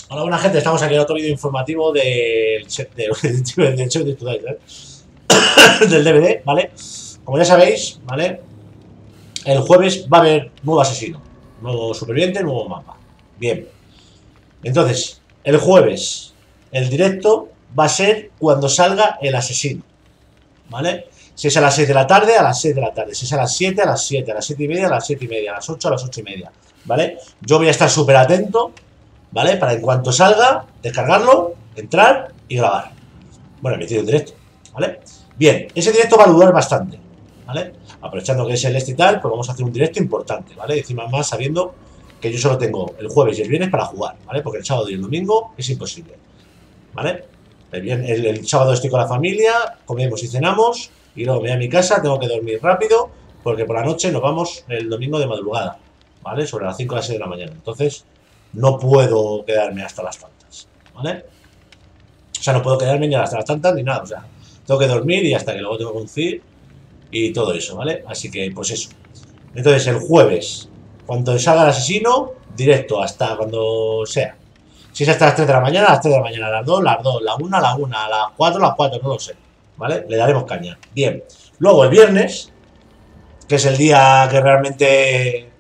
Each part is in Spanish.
Hola, buena gente, estamos aquí en otro vídeo informativo del Show de Today, ¿eh? Del DVD, ¿vale? Como ya sabéis, ¿vale? El jueves va a haber nuevo asesino, nuevo superviviente, nuevo mapa. Bien, entonces, el jueves, el directo va a ser cuando salga el asesino, ¿vale? Si es a las 6 de la tarde, a las 6 de la tarde. Si es a las 7, a las 7, a las 7 y media, a las 7 y media, a las 8, a las 8 y media, ¿vale? Yo voy a estar súper atento, ¿vale? Para en cuanto salga, descargarlo, entrar y grabar. Bueno, emitir en directo, ¿vale? Bien, ese directo va a durar bastante, ¿vale? Aprovechando que es el este y tal, pues vamos a hacer un directo importante, ¿vale? Encima más sabiendo que yo solo tengo el jueves y el viernes para jugar, ¿vale? Porque el sábado y el domingo es imposible, ¿vale? El sábado estoy con la familia, comemos y cenamos, y luego me voy a mi casa, tengo que dormir rápido, porque por la noche nos vamos el domingo de madrugada, ¿vale? Sobre las 5 o las 6 de la mañana. Entonces, no puedo quedarme hasta las tantas, ¿vale? O sea, no puedo quedarme ni hasta las tantas ni nada, o sea, tengo que dormir y hasta que luego tengo que conducir y todo eso, ¿vale? Así que, pues eso. Entonces, el jueves, cuando salga el asesino, directo hasta cuando sea. Si es hasta las 3 de la mañana, a las 3 de la mañana, a las 2, las 2, la 1, la 1, a las 4, las 4, no lo sé, ¿vale? Le daremos caña. Bien. Luego, el viernes, que es el día que realmente,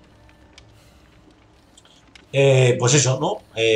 pues eso, ¿no?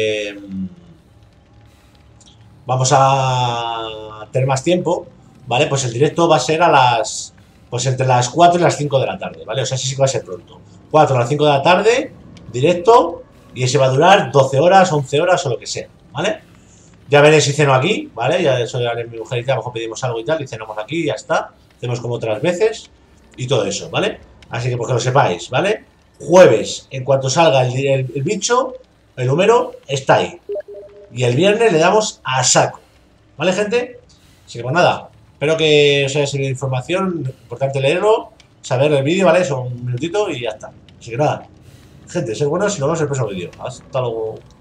Vamos a tener más tiempo, ¿vale? Pues el directo va a ser a las, pues entre las 4 y las 5 de la tarde, ¿vale? O sea, sí que va a ser pronto. 4 a las 5 de la tarde, directo, y ese va a durar 12 horas, 11 horas o lo que sea, ¿vale? Ya veréis si ceno aquí, ¿vale? Ya eso ya mi mujer y tal, a lo mejor pedimos algo y tal, y cenamos aquí y ya está. Hacemos como otras veces y todo eso, ¿vale? Así que pues que lo sepáis, ¿vale? Jueves, en cuanto salga el bicho, el número está ahí. Y el viernes le damos a saco. ¿Vale, gente? Así que pues nada, espero que os haya servido de información. Importante leerlo, saber el vídeo, ¿vale? Son un minutito y ya está. Así que nada, gente, sed buenos y nos vemos en el próximo vídeo. Hasta luego.